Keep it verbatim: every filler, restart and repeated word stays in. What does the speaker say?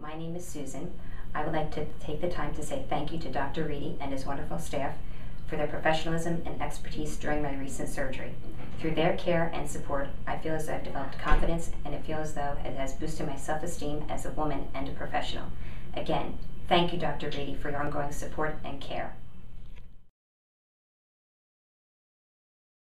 My name is Susan. I would like to take the time to say thank you to Doctor Reedy and his wonderful staff for their professionalism and expertise during my recent surgery. Through their care and support, I feel as though I've developed confidence, and it feels as though it has boosted my self-esteem as a woman and a professional. Again, thank you, Doctor Reedy, for your ongoing support and care.